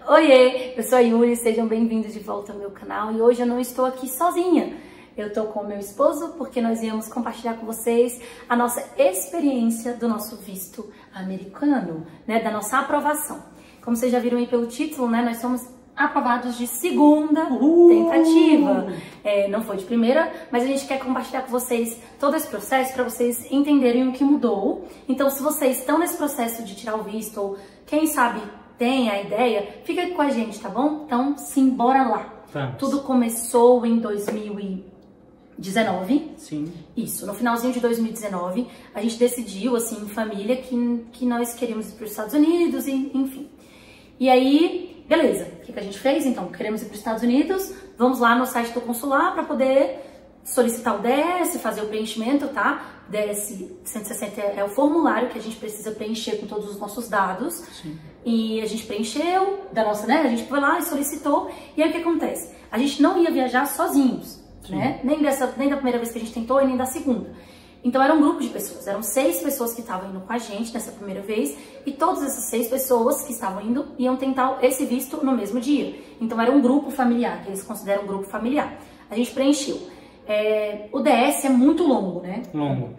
Oiê, eu sou a Yuri, sejam bem-vindos de volta ao meu canal e hoje eu não estou aqui sozinha. Eu estou com o meu esposo porque nós íamos compartilhar com vocês a nossa experiência do nosso visto americano, né, da nossa aprovação. Como vocês já viram aí pelo título, né, nós somos aprovados de segunda tentativa. Não foi de primeira, mas a gente quer compartilhar com vocês todo esse processo para vocês entenderem o que mudou. Então, se vocês estão nesse processo de tirar o visto ou quem sabe tem a ideia, fica aqui com a gente, tá bom? Então, simbora lá. Vamos. Tudo começou em 2019. Sim. Isso, no finalzinho de 2019, a gente decidiu, assim, em família, que nós queríamos ir para os Estados Unidos, e enfim. E aí, beleza, o que a gente fez? Então, queremos ir para os Estados Unidos, vamos lá no site do consular para poder solicitar o DS, fazer o preenchimento, tá? DS 160 é o formulário que a gente precisa preencher com todos os nossos dados. Sim. E a gente preencheu, da nossa, né? A gente foi lá e solicitou. E aí o que acontece? A gente não ia viajar sozinhos, né? Nem da primeira vez que a gente tentou e nem da segunda. Então era um grupo de pessoas, eram 6 pessoas que estavam indo com a gente nessa primeira vez. E todas essas 6 pessoas que estavam indo iam tentar esse visto no mesmo dia. Então era um grupo familiar, que eles consideram um grupo familiar. A gente preencheu. O DS é muito longo, né? Longo.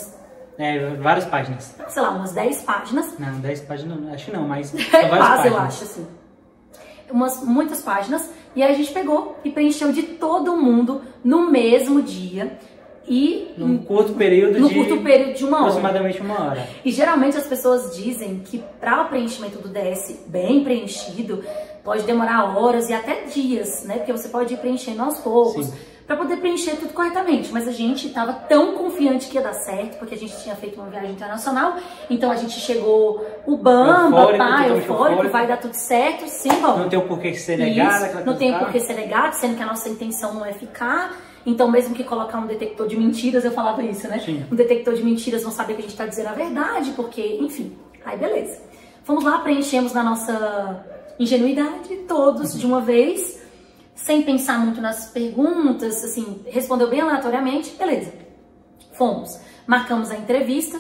Várias páginas. Sei lá, umas 10 páginas. Não, 10 páginas não, acho que não, mas são Quase, várias páginas. eu acho, assim. Muitas páginas. E aí a gente pegou e preencheu de todo mundo no mesmo dia. E num curto período de uma hora. Aproximadamente uma hora. E geralmente as pessoas dizem que para o preenchimento do DS bem preenchido, pode demorar horas e até dias, né? Porque você pode ir preenchendo aos poucos. Para poder preencher tudo corretamente, mas a gente estava tão confiante que ia dar certo, porque a gente tinha feito uma viagem internacional, então a gente chegou o bamba, eufórico, vai dar tudo certo, sim, bom. Não tem o porquê ser negado. Não tem o porquê ser negado, sendo que a nossa intenção não é ficar, então mesmo que colocar um detector de mentiras, eu falava isso, né? Sim. Um detector de mentiras vão saber que a gente está dizendo a verdade, porque, enfim, aí beleza. Fomos lá, preenchemos na nossa ingenuidade, todos de uma vez, sem pensar muito nas perguntas, assim, respondeu bem aleatoriamente, beleza. Fomos, marcamos a entrevista,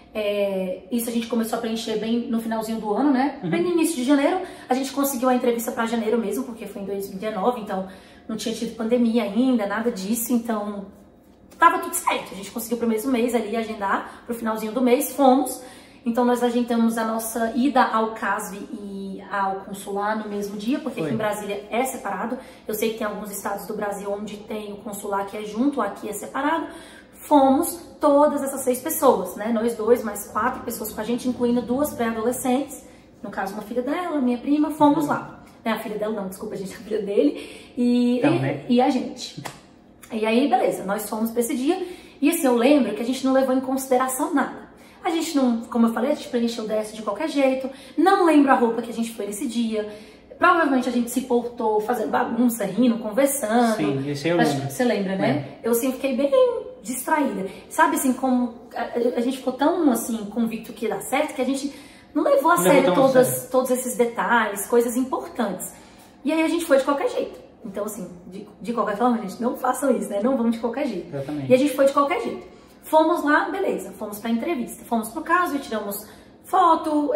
isso a gente começou a preencher bem no finalzinho do ano, né? Bem no início de janeiro, a gente conseguiu a entrevista para janeiro mesmo, porque foi em 2019, então não tinha tido pandemia ainda, nada disso, então tava tudo certo. A gente conseguiu pro mesmo mês ali agendar, pro finalzinho do mês, fomos. Então nós agendamos a nossa ida ao CASV e ao consular no mesmo dia, porque aqui em Brasília é separado. Eu sei que tem alguns estados do Brasil onde tem o consular que é junto, aqui é separado. Fomos todas essas 6 pessoas, né? Nós 2, mais 4 pessoas com a gente, incluindo 2 pré-adolescentes, no caso uma filha dela, minha prima, fomos lá. Não é a filha dela não, desculpa, a gente, a filha dele e a gente. E aí, beleza, nós fomos pra esse dia e assim, eu lembro que a gente não levou em consideração nada. A gente não, como eu falei, a gente preencheu o DS de qualquer jeito, não lembro a roupa que a gente foi nesse dia. Provavelmente a gente se portou fazendo bagunça, rindo, conversando. Sim, isso eu lembro. Você lembra, né? Eu assim, fiquei bem distraída. Sabe assim, como a gente ficou tão assim, convicto que ia dar certo, que a gente não levou a sério todos esses detalhes, coisas importantes. E aí a gente foi de qualquer jeito. Então assim, de qualquer forma, gente, não façam isso, né? Não vamos de qualquer jeito. Exatamente. E a gente foi de qualquer jeito. Fomos lá, beleza, fomos pra entrevista. Fomos pro caso e tiramos foto,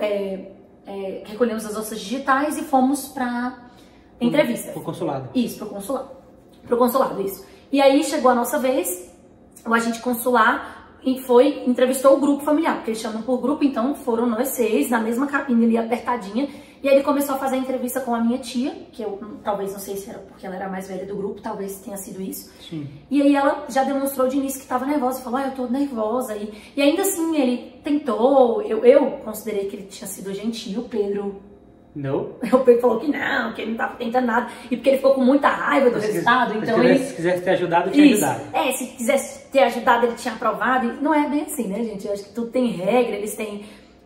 recolhemos as nossas digitais e fomos pra entrevista. Pro consulado. Isso, pro consulado. Pro consulado, isso. E aí chegou a nossa vez, o agente consular entrevistou o grupo familiar, porque eles chamam por grupo, então foram nós 6 na mesma cabine ali, apertadinha. E aí ele começou a fazer a entrevista com a minha tia, que eu talvez, não sei se era porque ela era mais velha do grupo, talvez tenha sido isso. Sim. E aí ela já demonstrou de início que estava nervosa, falou, eu tô nervosa. E ainda assim ele tentou, eu considerei que ele tinha sido gentil, o Pedro... Não? O Pedro falou que não, que ele não tava tentando nada. E porque ele ficou com muita raiva do resultado, então ele... Se quisesse ter ajudado, tinha ajudado. Se quisesse ter ajudado, ele tinha aprovado. E não é bem assim, né, gente? Eu acho que tudo tem regra, eles têm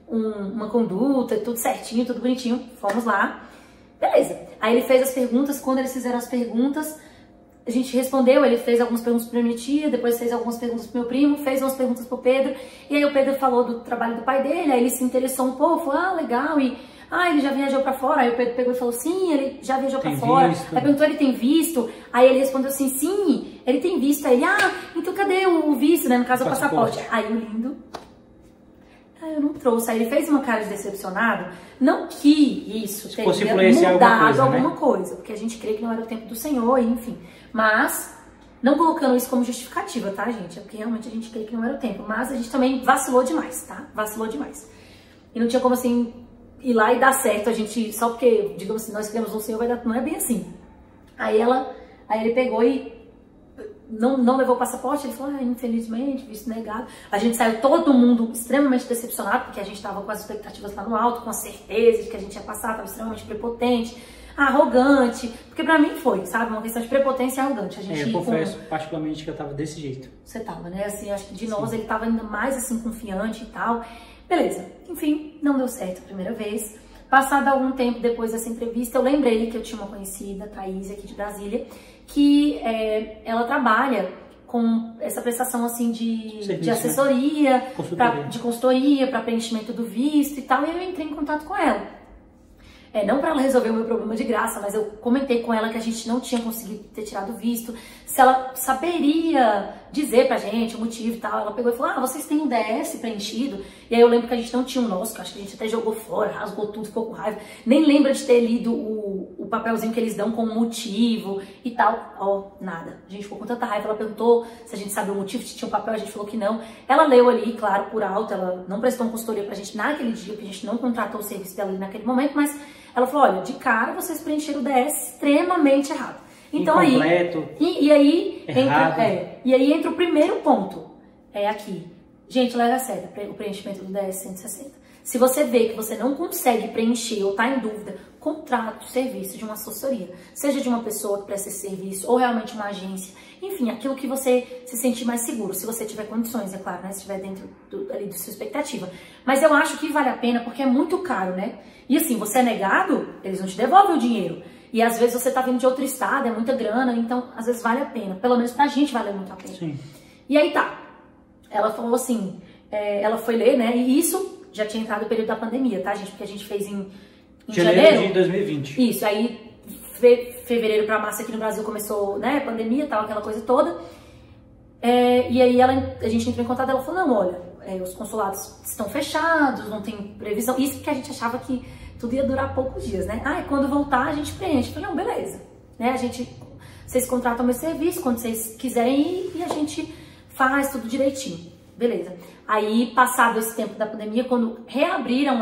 uma conduta, tudo certinho, tudo bonitinho. Fomos lá. Beleza. Aí ele fez as perguntas, quando eles fizeram as perguntas, a gente respondeu, ele fez algumas perguntas pra minha tia, depois fez algumas perguntas pro meu primo, fez umas perguntas pro Pedro. E aí o Pedro falou do trabalho do pai dele, aí ele se interessou um pouco, falou, legal, ele já viajou pra fora. Aí o Pedro pegou e falou, sim, ele já viajou pra fora. Aí perguntou, ele tem visto? Aí ele respondeu assim, sim, ele tem visto. Aí ele, então cadê o visto, né? No caso, o passaporte. Aí o lindo, eu não trouxe. Aí ele fez uma cara de decepcionado, não que isso teria mudado alguma coisa, porque a gente crê que não era o tempo do Senhor, enfim. Mas, não colocando isso como justificativa, tá, gente? É porque realmente a gente crê que não era o tempo. Mas a gente também vacilou demais, tá? Vacilou demais. E não tinha como, assim, ir lá e dar certo. A gente, só porque, digamos assim, nós cremos no Senhor, vai dar, não é bem assim. Aí ele pegou e não levou o passaporte. Ele falou, infelizmente, visto negado. A gente saiu todo mundo extremamente decepcionado, porque a gente tava com as expectativas lá no alto, com a certeza de que a gente ia passar, tava extremamente prepotente, arrogante, porque pra mim foi, sabe, uma questão de prepotência e arrogante. A gente eu confesso particularmente que eu tava desse jeito. Você tava, né, assim, acho que de nós ele tava ainda mais, assim, confiante e tal. Beleza, enfim, não deu certo a primeira vez. Passado algum tempo depois dessa entrevista, eu lembrei que eu tinha uma conhecida, Thaís, aqui de Brasília, que ela trabalha com essa prestação, assim, de assessoria, de consultoria, para preenchimento do visto e tal, e eu entrei em contato com ela. Não para ela resolver o meu problema de graça, mas eu comentei com ela que a gente não tinha conseguido ter tirado o visto, se ela saberia dizer pra gente o motivo e tal. Ela pegou e falou, vocês têm um DS preenchido? E aí eu lembro que a gente não tinha o nosso, que eu acho que a gente até jogou fora, rasgou tudo, ficou com raiva. Nem lembra de ter lido o papelzinho que eles dão com o motivo e tal. Nada. A gente ficou com tanta raiva. Ela perguntou se a gente sabia o motivo, se tinha um papel, a gente falou que não. Ela leu ali, claro, por alto, ela não prestou uma consultoria pra gente naquele dia, porque a gente não contratou o serviço dela ali naquele momento, mas ela falou, olha, de cara vocês preencheram o DS extremamente errado. Então incompleto, e aí entra o primeiro ponto. Aqui. Gente, leva a sério o preenchimento do DS 160. Se você vê que você não consegue preencher ou tá em dúvida, contrate o serviço de uma assessoria. Seja de uma pessoa que presta esse serviço ou realmente uma agência. Enfim, aquilo que você se sentir mais seguro, se você tiver condições, é claro, né? Se estiver dentro ali da sua expectativa. Mas eu acho que vale a pena porque é muito caro, né? E assim, você é negado, eles não te devolvem o dinheiro. E às vezes você tá vindo de outro estado, é muita grana, então às vezes vale a pena. Pelo menos pra gente vale muito a pena. Sim. E aí tá, ela falou assim, ela foi ler, né? E isso já tinha entrado no período da pandemia, tá, gente? Porque a gente fez em janeiro de 2020. Isso, aí fevereiro pra março aqui no Brasil começou, né, pandemia, tal, aquela coisa toda. E aí a gente entrou em contato, ela falou, não, olha, os consulados estão fechados, não tem previsão. Isso porque a gente achava que tudo ia durar poucos dias, né? Quando voltar a gente preenche. Eu falei, não, beleza. Né? Vocês contratam meu serviço quando vocês quiserem ir e a gente faz tudo direitinho. Beleza. Aí, passado esse tempo da pandemia, quando reabriram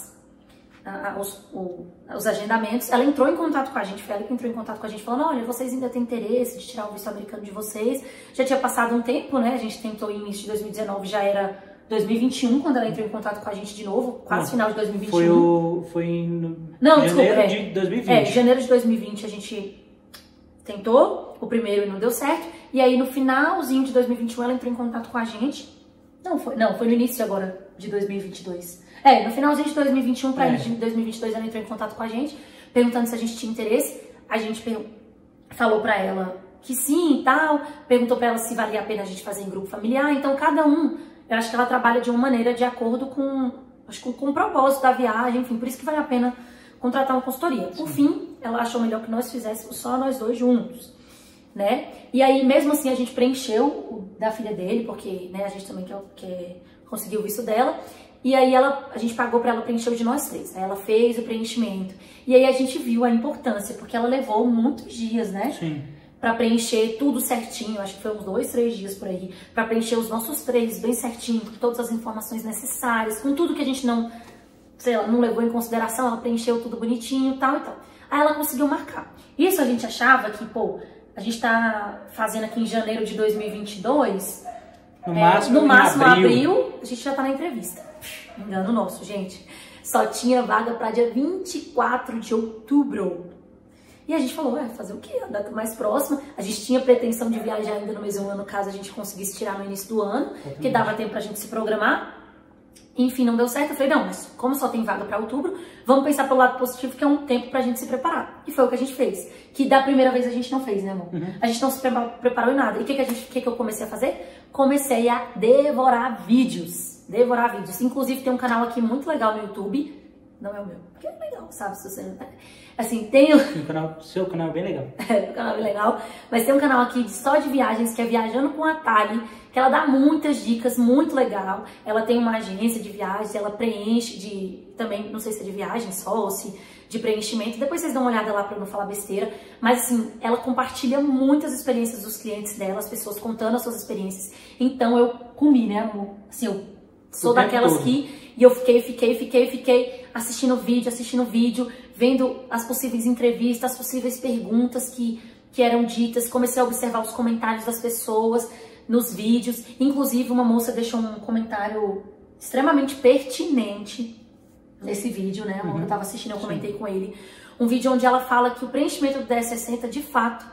os agendamentos, ela entrou em contato com a gente, foi ela que entrou em contato com a gente, falando, olha, vocês ainda têm interesse de tirar o visto americano de vocês? Já tinha passado um tempo, né? A gente tentou em início de 2019, já era 2021, quando ela entrou em contato com a gente de novo, quase final de 2021. Foi em janeiro de 2020. Janeiro de 2020 a gente tentou, o primeiro e não deu certo, e aí no finalzinho de 2021 ela entrou em contato com a gente. Não, foi no início agora de 2022. No finalzinho de 2021 pra início de 2022 ela entrou em contato com a gente, perguntando se a gente tinha interesse. A gente falou pra ela que sim e tal, perguntou pra ela se valia a pena a gente fazer em grupo familiar. Então cada um, eu acho que ela trabalha de uma maneira de acordo com o propósito da viagem, enfim, por isso que vale a pena contratar uma consultoria. Por fim, ela achou melhor que nós fizéssemos só nós dois juntos, né? E aí, mesmo assim, a gente preencheu o da filha dele, porque, né, a gente também quer conseguir o visto dela. E aí a gente pagou pra ela preencher o de nós três. Aí ela fez o preenchimento. E aí a gente viu a importância, porque ela levou muitos dias, né? Sim. Pra preencher tudo certinho, acho que foi uns 2, 3 dias por aí, pra preencher os nossos 3 bem certinho, com todas as informações necessárias, com tudo que a gente não levou em consideração, ela preencheu tudo bonitinho e tal e tal. Aí ela conseguiu marcar. Isso a gente achava que, a gente tá fazendo aqui em janeiro de 2022, no máximo abril, a gente já tá na entrevista. Engano nosso, gente. Só tinha vaga pra dia 24 de outubro. E a gente falou, fazer o quê? A data mais próxima. A gente tinha pretensão de viajar ainda no mesmo ano, caso a gente conseguisse tirar no início do ano, que dava tempo pra gente se programar. Enfim, não deu certo. Eu falei, não, mas como só tem vaga pra outubro, vamos pensar pelo lado positivo, que é um tempo pra gente se preparar. E foi o que a gente fez. Que da primeira vez a gente não fez, né, amor? A gente não se preparou em nada. E o que eu comecei a fazer? Comecei a devorar vídeos. Inclusive, tem um canal aqui muito legal no YouTube, Não é o meu. Porque é legal, sabe? Se você... Assim, tem... Seu canal é bem legal. O canal é legal. Mas tem um canal aqui só de viagens, que é Viajando com a Thali, que ela dá muitas dicas, muito legal. Ela tem uma agência de viagens, ela preenche de... Também, não sei se é de viagem só ou se de preenchimento. Depois vocês dão uma olhada lá pra não falar besteira. Mas assim, ela compartilha muitas experiências dos clientes dela, as pessoas contando as suas experiências. Então eu comi, né, amor? Assim, eu sou daquelas que... E eu fiquei assistindo vídeo, vendo as possíveis entrevistas, as possíveis perguntas que eram ditas. Comecei a observar os comentários das pessoas nos vídeos. Inclusive, uma moça deixou um comentário extremamente pertinente nesse vídeo, né? Eu tava assistindo, eu comentei com ele. Um vídeo onde ela fala que o preenchimento do 1060, de fato,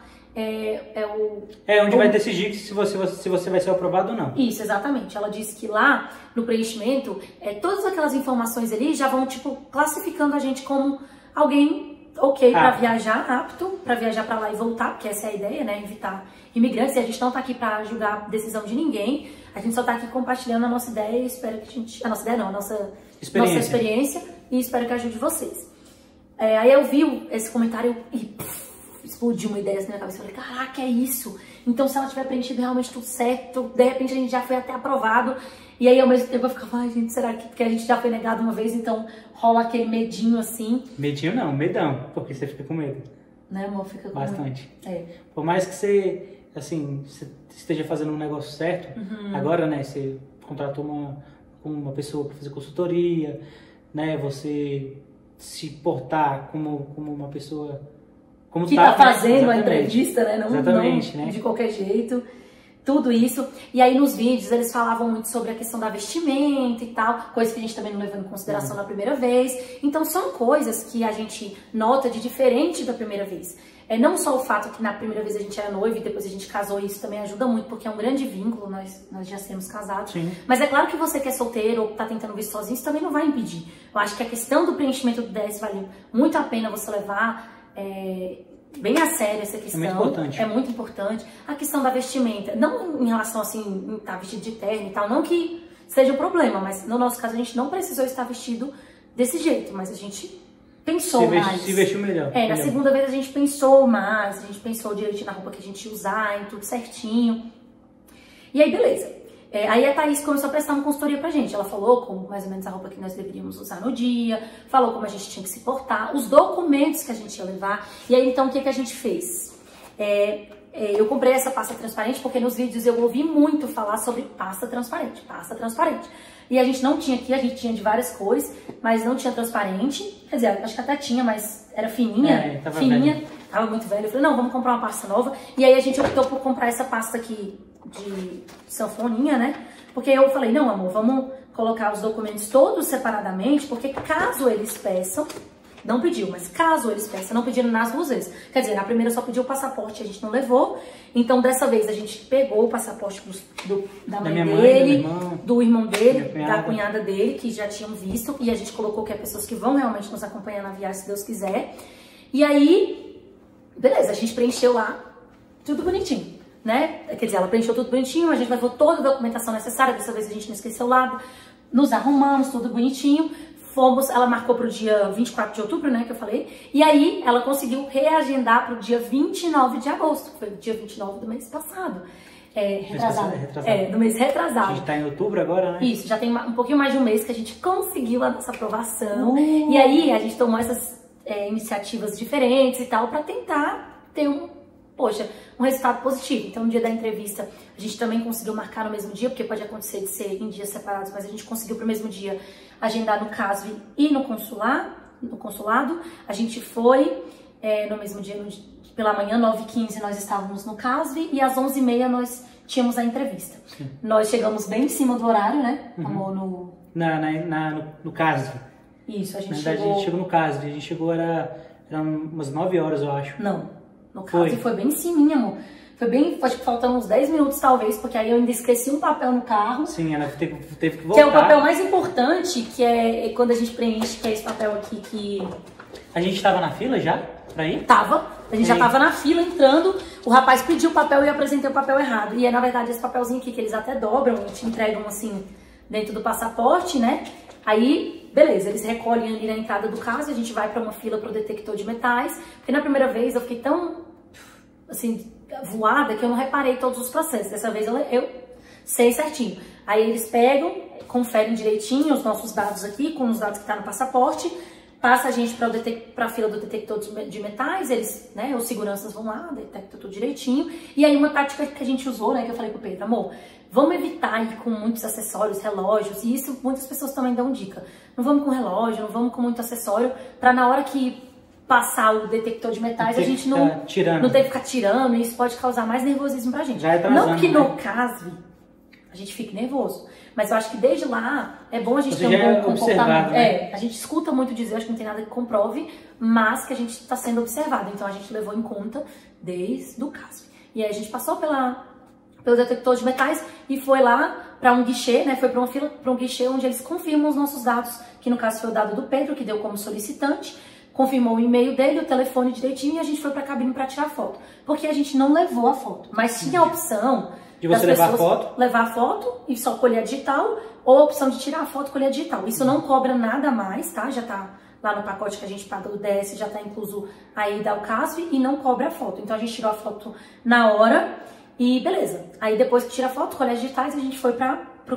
vai decidir se você vai ser aprovado ou não. Isso, exatamente. Ela disse que lá no preenchimento, todas aquelas informações ali já vão, tipo, classificando a gente como alguém ok para viajar, apto para viajar para lá e voltar, porque essa é a ideia, né? Evitar imigrantes. E a gente não tá aqui para julgar a decisão de ninguém. A gente só tá aqui compartilhando a nossa ideia e espero que a gente... A nossa ideia não, a nossa experiência e espero que ajude vocês. Aí eu vi esse comentário e... explodiu uma ideia assim na minha cabeça. Eu falei, caraca, é isso. Então, se ela tiver preenchido realmente tudo certo, de repente a gente já foi até aprovado. E aí, ao mesmo tempo, eu ficava, ai, gente, será que... Porque a gente já foi negado uma vez, então rola aquele medinho assim. Medinho não, medão, porque você fica com medo. Né, amor? Fica com bastante. medo. Por mais que você, assim, você esteja fazendo um negócio certo, agora, né, você contratou uma pessoa para fazer consultoria, né, você se portar como uma pessoa... Como que tá fazendo a entrevista, né? Não exatamente, né? De qualquer jeito. Tudo isso. E aí nos vídeos eles falavam muito sobre a questão da vestimenta e tal, coisa que a gente também não levou em consideração na primeira vez. Então são coisas que a gente nota de diferente da primeira vez. Não só o fato que na primeira vez a gente era noivo e depois a gente casou, isso também ajuda muito, porque é um grande vínculo, nós já sermos casados. Sim. Mas é claro que você que é solteiro ou tá tentando vir sozinho, isso também não vai impedir. Eu acho que a questão do preenchimento do 10 vale muito a pena você levar... bem a sério essa questão. É muito importante. É muito importante. A questão da vestimenta, não em relação assim, estar vestido de terno e tal, não que seja um problema, mas no nosso caso a gente não precisou estar vestido desse jeito, mas a gente pensou mais. Se vestiu melhor. Na segunda vez a gente pensou mais, a gente pensou direitinho na roupa que a gente ia usar e tudo certinho. E aí, beleza. Aí a Thaís começou a prestar uma consultoria pra gente. Ela falou como mais ou menos a roupa que nós deveríamos usar no dia, falou como a gente tinha que se portar, os documentos que a gente ia levar. E aí, então, o que a gente fez? Eu comprei essa pasta transparente porque nos vídeos eu ouvi muito falar sobre pasta transparente. E a gente não tinha aqui, a gente tinha de várias cores, mas não tinha transparente. Quer dizer, acho que até tinha, mas era fininha. Tava muito velha. Eu falei, não, vamos comprar uma pasta nova. E aí a gente optou por comprar essa pasta aqui de sanfoninha, né? Porque eu falei, não, amor, vamos colocar os documentos todos separadamente, porque caso eles peçam, não pediu, mas caso eles peçam, não pediram nas duas vezes. Quer dizer, na primeira só pediu o passaporte, a gente não levou. Então, dessa vez, a gente pegou o passaporte da mãe dele, do irmão dele, da cunhada dele, que já tinham visto. E a gente colocou que é pessoas que vão realmente nos acompanhar na viagem, se Deus quiser. E aí, beleza, a gente preencheu lá, tudo bonitinho. Né? Quer dizer, ela preencheu tudo bonitinho, a gente levou toda a documentação necessária, dessa vez a gente não esqueceu lá, nos arrumamos, tudo bonitinho, ela marcou pro dia 24 de outubro, né, que eu falei, e aí ela conseguiu reagendar pro dia 29 de agosto, que foi o dia 29 do mês passado, do mês retrasado. A gente tá em outubro agora, né? Isso, já tem um pouquinho mais de um mês que a gente conseguiu a nossa aprovação, e aí a gente tomou essas iniciativas diferentes e tal, pra tentar ter um resultado positivo. Então, no dia da entrevista, a gente também conseguiu marcar no mesmo dia, porque pode acontecer de ser em dias separados, mas a gente conseguiu pro mesmo dia agendar no CASV e no consulado. A gente foi no mesmo dia, pela manhã, 9h15, nós estávamos no CASV e às 11h30 nós tínhamos a entrevista. Sim. Nós chegamos bem em cima do horário, né? Amor, no CASV. Isso, a gente chegou... Na verdade, a gente chegou no CASV. A gente chegou, era umas 9 horas, eu acho. Não. No caso, foi bem em cima, amor. Foi bem, acho que faltando uns 10 minutos, talvez, porque aí eu ainda esqueci um papel no carro. Sim, ela teve que voltar. Que é o papel mais importante, que é quando a gente preenche, que é esse papel aqui que... A gente tava na fila já, pra ir? Tava. A gente já tava na fila, entrando. O rapaz pediu o papel e eu apresentei o papel errado. E é, na verdade, esse papelzinho aqui, que eles até dobram e te entregam, assim, dentro do passaporte, né? Aí, beleza, eles recolhem ali na entrada do caso, a gente vai para uma fila para o detector de metais, porque na primeira vez eu fiquei tão, assim, voada que eu não reparei todos os processos. Dessa vez eu sei certinho. Aí eles pegam, conferem direitinho os nossos dados aqui, com os dados que tá no passaporte, passa a gente para a fila do detector de metais, eles, né, os seguranças vão lá, detectam tudo direitinho. E aí uma tática que a gente usou, né, que eu falei pro Pedro, amor, vamos evitar ir com muitos acessórios, relógios, e isso muitas pessoas também dão dica. Não vamos com relógio, não vamos com muito acessório, para na hora que passar o detector de metais, a gente não tem que ficar tirando, e isso pode causar mais nervosismo pra gente. Não que no caso a gente fique nervoso, mas eu acho que desde lá é bom a gente ter um bom comportamento. Né? A gente escuta muito dizer, acho que não tem nada que comprove, mas que a gente está sendo observado. Então a gente levou em conta desde o caso. E aí a gente passou pelo detector de metais e foi lá para um guichê, né? Foi para uma fila, para um guichê onde eles confirmam os nossos dados, que no caso foi o dado do Pedro, que deu como solicitante, confirmou o e-mail dele, o telefone direitinho, e a gente foi para a cabine para tirar foto. Porque a gente não levou a foto, mas tinha a opção de você levar a foto e só colher a digital, ou a opção de tirar a foto e colher a digital. Isso não cobra nada a mais, tá? Já tá lá no pacote que a gente paga do DS, já tá incluso a ida ao CASV e não cobra a foto. Então a gente tirou a foto na hora e beleza. Aí depois que tira a foto, colhe as digitais, a gente foi pro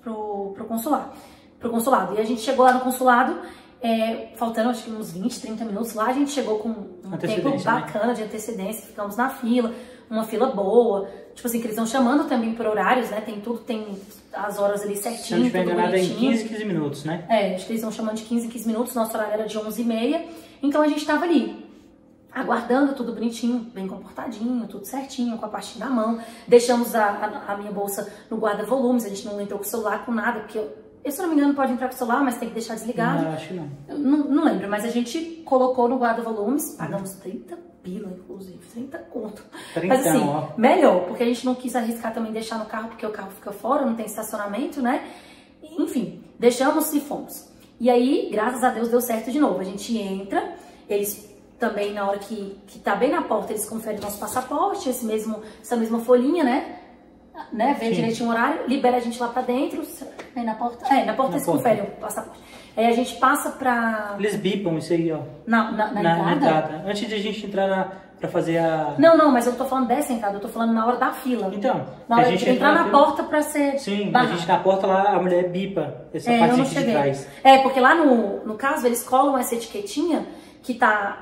consulado. E a gente chegou lá no consulado, faltando acho que uns 20, 30 minutos lá, a gente chegou com um tempo bacana, né, de antecedência, ficamos na fila, uma fila boa, tipo assim, que eles estão chamando também por horários, né, tem as horas ali certinho, se não tiver enganado, é em 15 minutos, né? Acho que eles estão chamando de 15 minutos, nosso horário era de 11h30, então a gente tava ali, aguardando, tudo bonitinho, bem comportadinho, tudo certinho, com a pastinha na mão, deixamos a minha bolsa no guarda-volumes, a gente não entrou com o celular, com nada, porque eu, se não me engano, pode entrar com o celular, mas tem que deixar desligado. Não, acho que não. Não lembro, mas a gente colocou no guarda-volumes, pagamos 30 pila, inclusive, 30 conto. 30, mas assim, ó. melhor, porque a gente não quis arriscar também deixar no carro, porque o carro fica fora, não tem estacionamento, né? Enfim, deixamos e fomos. E aí, graças a Deus, deu certo de novo. A gente entra, eles também, na hora que tá bem na porta, eles conferem nosso passaporte, essa mesma folhinha, né? Vê direitinho o horário, libera a gente lá pra dentro, aí na porta, eles conferem o passaporte. Aí a gente passa pra... Eles bipam isso aí, ó. Na entrada? Antes de a gente entrar pra fazer a... Não, mas eu não tô falando dessa entrada, eu tô falando na hora da fila. Então, na hora de entrar na porta pra ser... Sim, barrado. A gente na porta lá, a mulher bipa essa parte de trás. Porque lá no caso, eles colam essa etiquetinha que tá...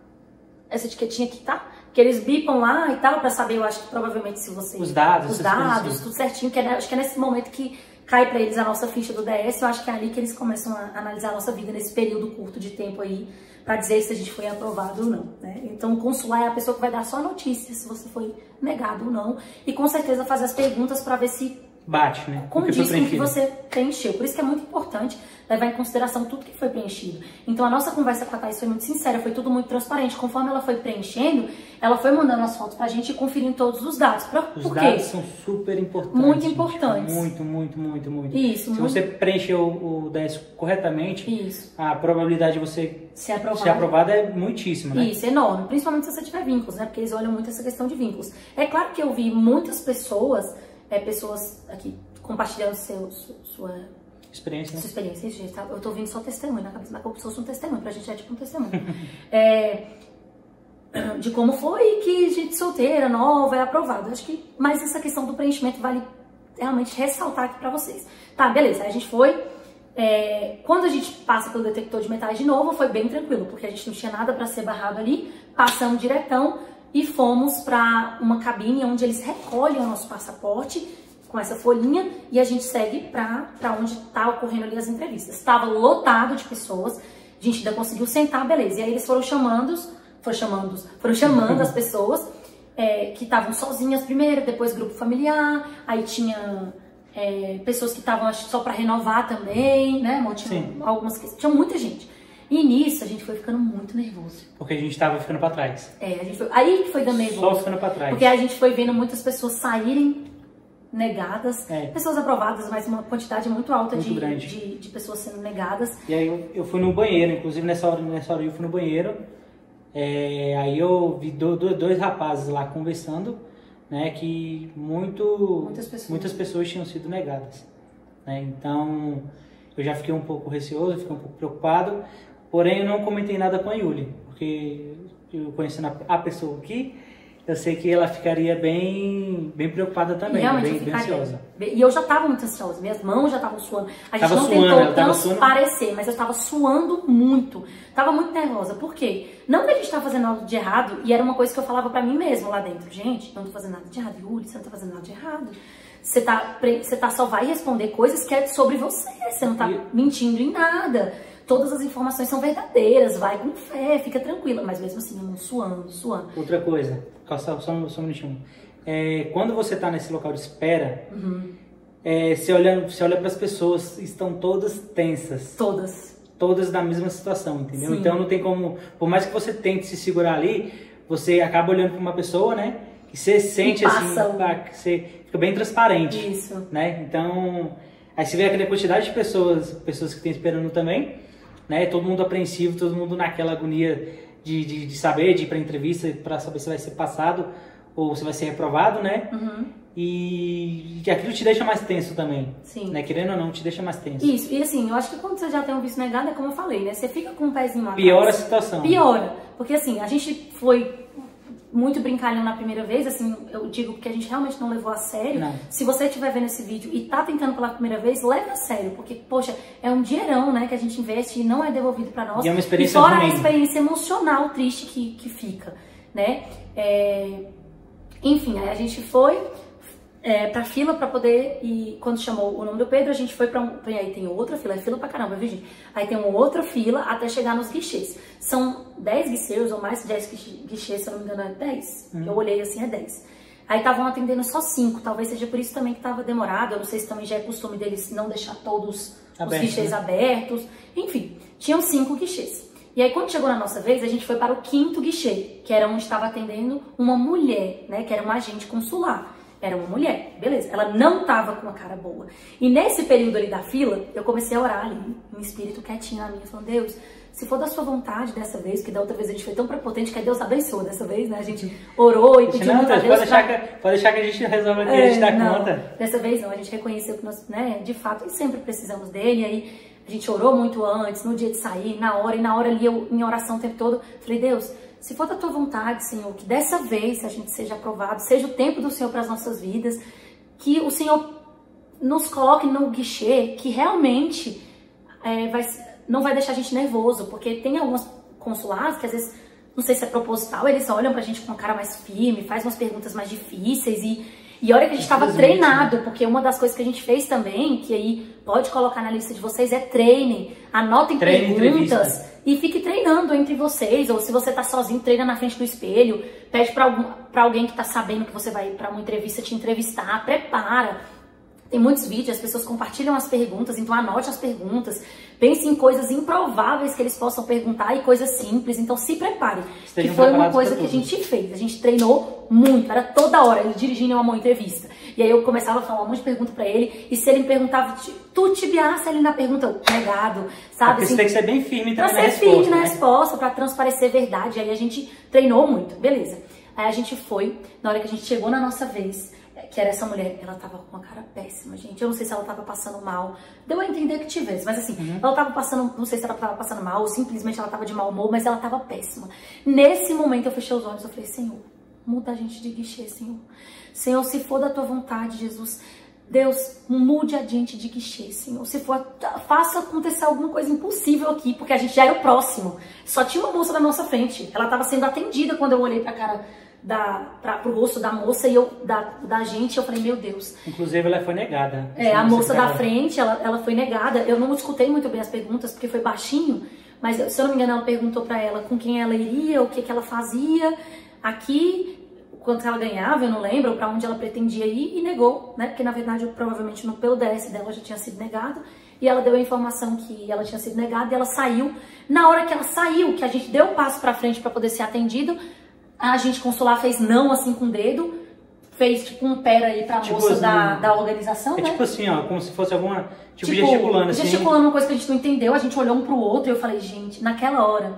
Que eles bipam lá e tal, pra saber, eu acho que provavelmente se você... Os dados, tudo certinho, acho que é nesse momento que cai pra eles a nossa ficha do DS, eu acho que é ali que eles começam a analisar a nossa vida nesse período curto de tempo aí, pra dizer se a gente foi aprovado ou não, né? Então o consular é a pessoa que vai dar só a notícia se você foi negado ou não, e com certeza fazer as perguntas pra ver se bate, né? Condiz com o que você preencheu. Por isso que é muito importante levar em consideração tudo que foi preenchido. Então a nossa conversa com a Thaís foi muito sincera, foi tudo muito transparente. Conforme ela foi preenchendo, ela foi mandando as fotos pra gente e conferindo todos os dados. Os dados são super importantes. Muito importantes. Muito. Isso. Se você preencheu o 10 corretamente, a probabilidade de você ser aprovado é muitíssima, né? Isso, enorme. Principalmente se você tiver vínculos, né? Porque eles olham muito essa questão de vínculos. É claro que eu vi muitas pessoas aqui compartilhando sua experiência. Sua experiência, gente, tá? Eu tô ouvindo só testemunho na cabeça, mas como se fosse um testemunho, pra gente é tipo um testemunho. De como foi que gente solteira, nova, é aprovado. Acho que, mas essa questão do preenchimento vale realmente ressaltar aqui pra vocês. Tá, beleza, aí a gente foi. Quando a gente passa pelo detector de metais de novo, foi bem tranquilo, porque a gente não tinha nada pra ser barrado ali, passamos diretão e fomos pra uma cabine onde eles recolhem o nosso passaporte com essa folhinha e a gente segue pra onde tá ocorrendo ali as entrevistas. Estava lotado de pessoas, a gente ainda conseguiu sentar, beleza. E aí eles foram chamando as pessoas que estavam sozinhas primeiro, depois grupo familiar, aí tinha pessoas que estavam só pra renovar também, né? Tinha muita gente. E nisso a gente foi ficando muito nervoso. Porque a gente tava ficando pra trás. Aí que foi dando nervoso. Só ficando pra trás. Porque a gente foi vendo muitas pessoas saírem negadas, pessoas aprovadas, mas uma quantidade muito alta de pessoas sendo negadas. E aí eu fui no banheiro, inclusive nessa hora eu fui no banheiro, aí eu vi dois rapazes lá conversando, né, que muitas pessoas tinham sido negadas, né, então eu já fiquei um pouco receoso, fiquei um pouco preocupado, porém eu não comentei nada com a Yuli, porque eu conhecendo a pessoa aqui, eu sei que ela ficaria bem preocupada também, bem ansiosa. E eu já estava muito ansiosa, minhas mãos já estavam suando. A gente não tentou transparecer, mas eu estava suando muito. Estava muito nervosa. Por quê? Não que a gente estava fazendo nada de errado, e era uma coisa que eu falava pra mim mesma lá dentro. Gente, eu não tô fazendo nada de errado. Yuli, você não tá fazendo nada de errado. Você só vai responder coisas que é sobre você. Você não tá mentindo em nada. Todas as informações são verdadeiras, vai com fé, fica tranquila. Mas mesmo assim, eu suando. Outra coisa, só um minutinho. Quando você tá nesse local de espera, você olha para as pessoas, estão todas tensas. Todas na mesma situação, entendeu? Sim. Então não tem como, por mais que você tente se segurar ali, você acaba olhando para uma pessoa, né? Que você sente assim, que você fica bem transparente. Isso. Né? Então, aí você vê aquela quantidade de pessoas que estão esperando também, né? Todo mundo apreensivo, todo mundo naquela agonia de saber, de ir para entrevista para saber se vai ser passado ou se vai ser reprovado, né? E aquilo te deixa mais tenso também. Sim. Né? Querendo ou não, te deixa mais tenso. Isso, e assim, eu acho que quando você já tem um visto negado, é como eu falei, né? Você fica com um pezinho atrás. Piora a situação. Piora, porque assim, a gente foi muito brincalhão na primeira vez, assim, eu digo que a gente realmente não levou a sério. Não. Se você estiver vendo esse vídeo e tá tentando pela primeira vez, leva a sério, porque, poxa, é um dinheirão, né, que a gente investe e não é devolvido pra nós. E é uma experiência ruim. E fora ruim. a experiência emocional triste que fica, né? Enfim, aí a gente foi pra fila pra poder, e quando chamou o nome do Pedro, a gente foi aí tem outra fila, é fila pra caramba, viu, gente? Aí tem uma outra fila até chegar nos guichês. São 10 guichês ou mais de 10 guichês, se eu não me engano é 10. Eu olhei assim, é 10. Aí estavam atendendo só 5, talvez seja por isso também que tava demorado, eu não sei se também já é costume deles não deixar todos os guichês abertos. Enfim, tinham 5 guichês. E aí, quando chegou na nossa vez, a gente foi para o 5º guichê, que era onde estava atendendo uma mulher, né, que era uma agente consular. Era uma mulher, beleza. Ela não tava com uma cara boa. E nesse período ali da fila, eu comecei a orar ali, em espírito quietinho na minha, falando, Deus, se for da sua vontade dessa vez, porque da outra vez a gente foi tão prepotente que Deus abençoou dessa vez, né? A gente orou e pediu muito a Deus. Pode deixar que a gente resolve aqui, a gente dá conta. Dessa vez não, a gente reconheceu que nós, né, de fato, sempre precisamos dele, e aí a gente orou muito antes, no dia de sair, na hora ali, eu em oração o tempo todo, falei, Deus, se for da tua vontade, Senhor, que dessa vez a gente seja aprovado, seja o tempo do Senhor para as nossas vidas, que o Senhor nos coloque no guichê, que realmente não vai deixar a gente nervoso, porque tem alguns consulados que às vezes, não sei se é proposital, eles olham pra gente com uma cara mais firme, faz umas perguntas mais difíceis e olha que a gente estava treinado, porque uma das coisas que a gente fez também, que aí pode colocar na lista de vocês, é treinem, anotem perguntas e fique treinando entre vocês, ou se você tá sozinho, treina na frente do espelho, pede pra alguém que tá sabendo que você vai pra uma entrevista te entrevistar, prepara. Tem muitos vídeos, as pessoas compartilham as perguntas, então anote as perguntas, pense em coisas improváveis que eles possam perguntar e coisas simples, então se prepare. Que foi uma coisa que a gente fez, a gente treinou muito, era toda hora, ele dirigindo uma entrevista. E aí eu começava a falar um monte de pergunta pra ele, e se ele me perguntava, tu tibiasse ali na pergunta, negado, sabe? Porque você tem que ser bem firme também na resposta. Pra ser firme na resposta, pra transparecer verdade, aí a gente treinou muito, beleza. Aí a gente foi, na hora que a gente chegou na nossa vez, que era essa mulher, ela tava com uma cara péssima, gente. Eu não sei se ela tava passando mal. Deu a entender que tivesse, mas assim, ela tava passando, não sei se ela tava passando mal ou simplesmente ela tava de mau humor, mas ela tava péssima. Nesse momento eu fechei os olhos, eu falei, Senhor, muda a gente de guichê, Senhor. Senhor, se for da tua vontade, Jesus, Deus, mude a gente de guichê, Senhor. Se for, faça acontecer alguma coisa impossível aqui, porque a gente já era o próximo. Só tinha uma moça na nossa frente. Ela tava sendo atendida quando eu olhei pra cara pro rosto da moça e da gente, eu falei, meu Deus. Inclusive ela foi negada. A moça da frente, ela foi negada. Eu não escutei muito bem as perguntas, porque foi baixinho, mas se eu não me engano, ela perguntou pra ela com quem ela iria, o que ela fazia aqui, quanto ela ganhava, eu não lembro, ou pra onde ela pretendia ir, e negou, né? Porque na verdade, provavelmente pelo DS dela já tinha sido negado, e ela deu a informação que ela tinha sido negada, e ela saiu. Na hora que ela saiu, que a gente deu o passo pra frente pra poder ser atendido, a agente consular fez não assim com o dedo, fez tipo um pera aí pra moça assim, da organização, né? Tipo assim, ó, como se fosse alguma, tipo gesticulando assim. Gesticulando uma coisa que a gente não entendeu, a gente olhou um pro outro e eu falei, gente, naquela hora,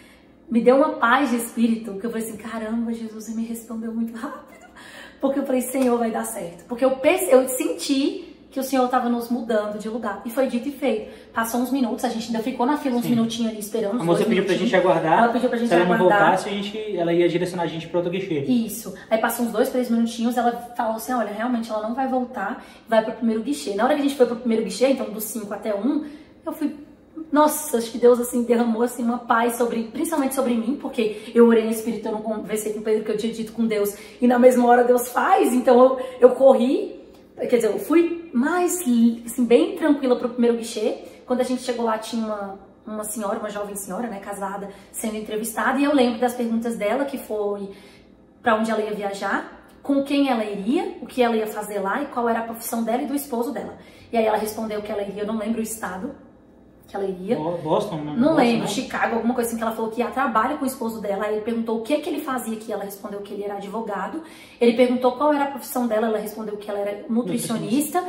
me deu uma paz de espírito, que eu falei assim, caramba, Jesus, ele me respondeu muito rápido. Porque eu falei, Senhor, vai dar certo. Porque eu senti que o Senhor estava nos mudando de lugar. E foi dito e feito. Passou uns minutos, a gente ainda ficou na fila uns minutinhos ali esperando. A moça pediu pra gente aguardar. Ela pediu pra gente aguardar. Se ela não voltasse, ela ia direcionar a gente para outro guichê. Isso. Aí passou uns 2, 3 minutinhos, ela falou assim, olha, realmente ela não vai voltar, vai pro primeiro guichê. Na hora que a gente foi pro primeiro guichê, então dos 5 até 1, eu fui... Nossa, acho que Deus, assim, derramou, assim, uma paz principalmente sobre mim, porque eu orei no Espírito, eu não conversei com o Pedro, que eu tinha dito com Deus, e na mesma hora Deus faz, então eu corri, quer dizer, eu fui mais, assim, bem tranquila pro primeiro guichê. Quando a gente chegou lá, tinha uma senhora, uma jovem senhora, né, casada, sendo entrevistada, e eu lembro das perguntas dela, que foi pra onde ela ia viajar, com quem ela iria, o que ela ia fazer lá, e qual era a profissão dela e do esposo dela. E aí ela respondeu que ela iria, eu não lembro o estado que ela iria. Boston, né? Não lembro, Chicago, alguma coisa assim, que ela falou que ia a trabalho com o esposo dela. Aí ele perguntou o que ele fazia aqui, ela respondeu que ele era advogado. Ele perguntou qual era a profissão dela, ela respondeu que ela era nutricionista.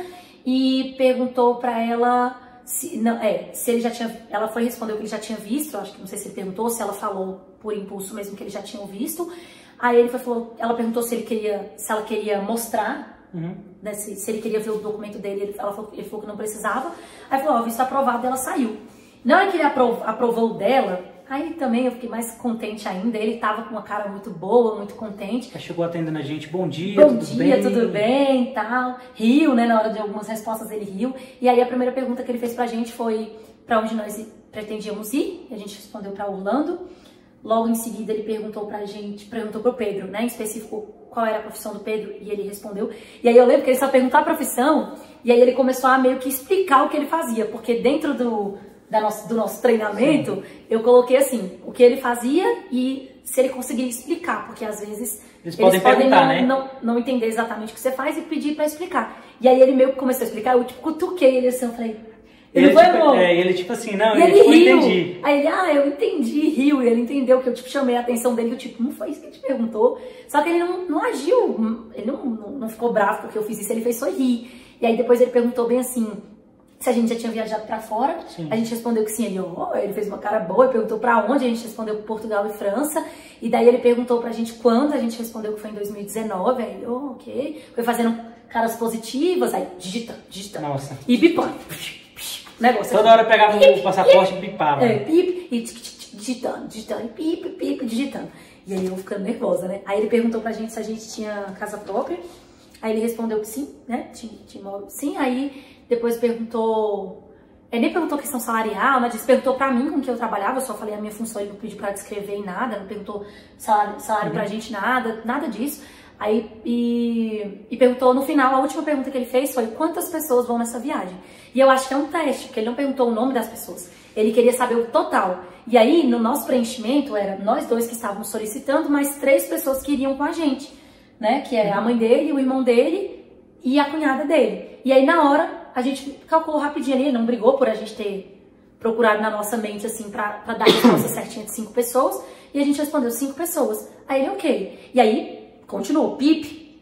E perguntou pra ela se ele já tinha, ela foi respondeu que ele já tinha visto, acho que não sei se ele perguntou, se ela falou por impulso mesmo que ele já tinha visto. Aí ele ela perguntou se ela queria mostrar, né, se ele queria ver o documento dele, ele falou que não precisava. Aí falou, ó, visto aprovado, e ela saiu. Na hora que ele aprovou o dela, aí também eu fiquei mais contente ainda. Ele tava com uma cara muito boa, muito contente. Aí chegou atendendo a gente, bom dia, tudo bem, tal. Riu, né, na hora de algumas respostas ele riu. E aí a primeira pergunta que ele fez pra gente foi pra onde nós pretendíamos ir. E a gente respondeu pra Orlando. Logo em seguida ele perguntou pro Pedro, né, em específico, qual era a profissão do Pedro, e ele respondeu. E aí eu lembro que ele só perguntou a profissão, e aí ele começou a meio que explicar o que ele fazia, porque dentro do nosso treinamento, eu coloquei assim, o que ele fazia e se ele conseguir explicar, porque às vezes eles podem não entender exatamente o que você faz e pedir pra explicar. E aí ele meio que começou a explicar, eu tipo cutuquei ele assim, eu falei... Ele tipo assim, não, ele riu. Entendi. Aí ele, eu entendi, riu, e ele entendeu que eu tipo chamei a atenção dele, que eu tipo, não foi isso que ele te perguntou. Só que ele não agiu, ele não ficou bravo porque eu fiz isso, ele fez só rir. E aí depois ele perguntou bem assim, se a gente já tinha viajado pra fora. Sim. A gente respondeu que sim, ele fez uma cara boa, ele perguntou pra onde, a gente respondeu Portugal e França. E daí ele perguntou pra gente quando, a gente respondeu que foi em 2019, aí ele, ok. Foi fazendo caras positivas, aí digitando. Nossa. E bipando. Negócio toda hora eu pegava o passaporte e bipava. Pip, e digitando, e pip, digitando. E aí eu ficando nervosa, né? Aí ele perguntou pra gente se a gente tinha casa própria. Aí ele respondeu que sim, né? Tinha imóvel, sim. Aí depois perguntou... Ele nem perguntou questão salarial, né? Perguntou pra mim com que eu trabalhava, eu só falei a minha função, ele não pediu pra descrever em nada, não perguntou salário pra gente, nada disso. Aí, e perguntou no final, a última pergunta que ele fez foi quantas pessoas vão nessa viagem? E eu acho que é um teste, porque ele não perguntou o nome das pessoas, ele queria saber o total. E aí, no nosso preenchimento, era nós dois que estávamos solicitando, mais 3 pessoas que iriam com a gente, né? Que é a mãe dele, o irmão dele e a cunhada dele. E aí, na hora, a gente calculou rapidinho ali, ele não brigou por a gente ter procurado na nossa mente, assim, pra dar a resposta certinha de 5 pessoas, e a gente respondeu 5 pessoas. Aí ele, ok. E aí, continuou, pip,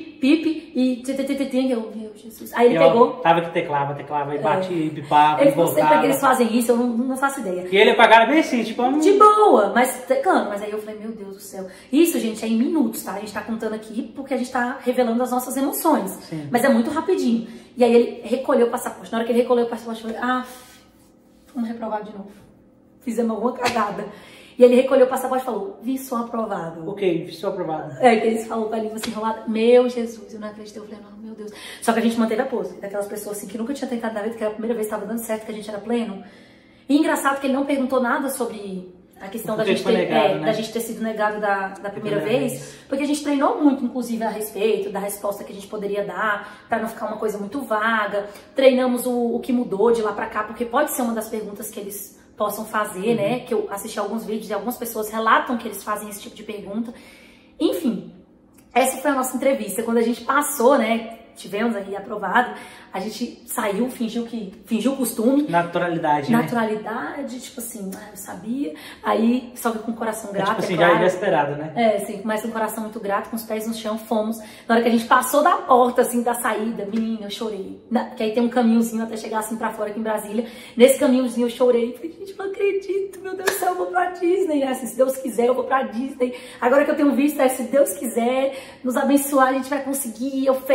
e meu Jesus. Aí ele pegou. Tava que teclava, e batia, e bipava, ele falou, sempre que eles fazem isso, eu não faço ideia. E ele com a cara bem assim, tipo... De boa, mas teclando. Mas aí eu falei, meu Deus do céu. Isso, gente, é em minutos, tá? A gente tá contando aqui porque a gente tá revelando as nossas emoções. Sim. Mas é muito rapidinho. E aí ele recolheu o passaporte. Na hora que ele recolheu o passaporte, eu falei, vamos reprovar de novo. Fizemos alguma cagada. E ele recolheu o passaporte e falou, visto aprovado. Ok, visto aprovado. É, que eles falou com a língua assim enrolada. Meu Jesus, eu não acreditei. Eu falei, não, meu Deus. Só que a gente manteve a pose. Daquelas pessoas assim que nunca tinha tentado na vida, que era a primeira vez que estava dando certo, que a gente era pleno. E engraçado que ele não perguntou nada sobre a questão da gente ter sido negado da primeira vez. Porque a gente treinou muito, inclusive, a respeito da resposta que a gente poderia dar, pra não ficar uma coisa muito vaga. Treinamos o que mudou de lá pra cá, porque pode ser uma das perguntas que eles possam fazer, né? Que eu assisti alguns vídeos e algumas pessoas relatam que eles fazem esse tipo de pergunta. Enfim, essa foi a nossa entrevista. Quando a gente passou, né? Tivemos aí aprovado, a gente saiu, fingiu o costume. Naturalidade, né? Naturalidade, tipo assim, eu sabia. Aí, só que com o coração grato, tipo assim, claro. já inesperado, né? É, sim, começa com o coração muito grato, com os pés no chão, fomos. Na hora que a gente passou da porta, assim, da saída, menina, eu chorei. Que aí tem um caminhozinho até chegar assim pra fora aqui em Brasília. Nesse caminhozinho eu chorei. Falei, gente, não acredito, meu Deus do céu, eu vou pra Disney, né? Assim, se Deus quiser, eu vou pra Disney. Agora que eu tenho visto, se Deus quiser nos abençoar, a gente vai conseguir. Eu feliz, tava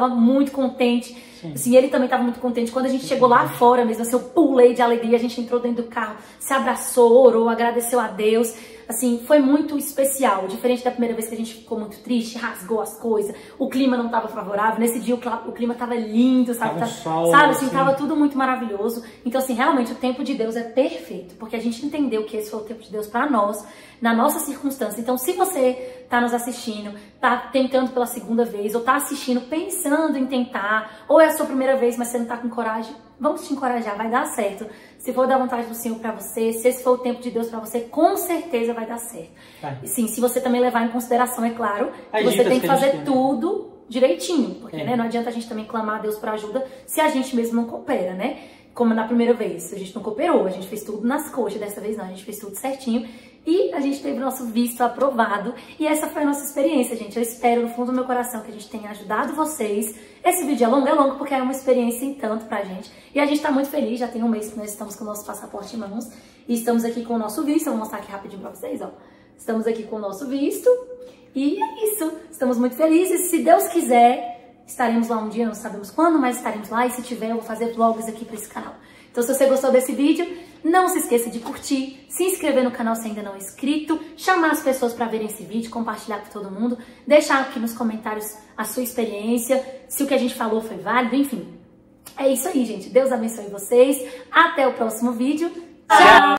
muito contente. Sim. Assim, ele também estava muito contente. Quando a gente chegou lá fora mesmo, assim, eu pulei de alegria, a gente entrou dentro do carro, se abraçou, orou, agradeceu a Deus. Assim, foi muito especial. Diferente da primeira vez que a gente ficou muito triste, rasgou as coisas, o clima não estava favorável. Nesse dia o clima estava lindo, sabe? Sabe, assim, tava tudo muito maravilhoso. Então, assim, realmente o tempo de Deus é perfeito, porque a gente entendeu que esse foi o tempo de Deus para nós, na nossa circunstância. Então, se você tá nos assistindo, tá tentando pela segunda vez, ou tá assistindo pensando em tentar, ou é a sua primeira vez, mas você não tá com coragem, vamos te encorajar, vai dar certo. Se for da vontade do Senhor para você, se esse for o tempo de Deus para você, com certeza vai dar certo. E sim, se você também levar em consideração, é claro, que você tem que fazer tudo direitinho, porque né, não adianta a gente também clamar a Deus para ajuda se a gente mesmo não coopera, né? Como na primeira vez, a gente não cooperou, a gente fez tudo nas coxas, dessa vez não, a gente fez tudo certinho. E a gente teve o nosso visto aprovado. E essa foi a nossa experiência, gente. Eu espero no fundo do meu coração que a gente tenha ajudado vocês. Esse vídeo é longo porque é uma experiência em tanto pra gente. E a gente tá muito feliz, já tem um mês que nós estamos com o nosso passaporte em mãos. E estamos aqui com o nosso visto. Eu vou mostrar aqui rapidinho pra vocês, ó. Estamos aqui com o nosso visto. E é isso. Estamos muito felizes. Se Deus quiser, estaremos lá um dia, não sabemos quando, mas estaremos lá. E se tiver, eu vou fazer vlogs aqui pra esse canal. Então, se você gostou desse vídeo, não se esqueça de curtir, se inscrever no canal se ainda não é inscrito, chamar as pessoas para verem esse vídeo, compartilhar com todo mundo, deixar aqui nos comentários a sua experiência, se o que a gente falou foi válido, enfim. É isso aí, gente. Deus abençoe vocês. Até o próximo vídeo. Tchau!